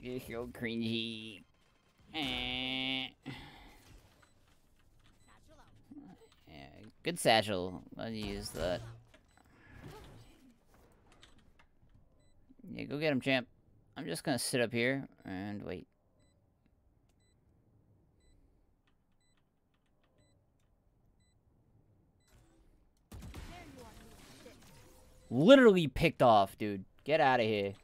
You're so cringy. Yeah, good satchel. I'll use that. Yeah, go get him, champ. I'm just gonna sit up here and wait. Literally picked off, dude. Get out of here.